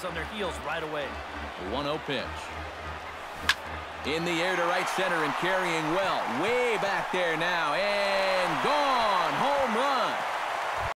on their heels right away. The 1-0 pitch. In the air to right center and carrying well. Way back there now. And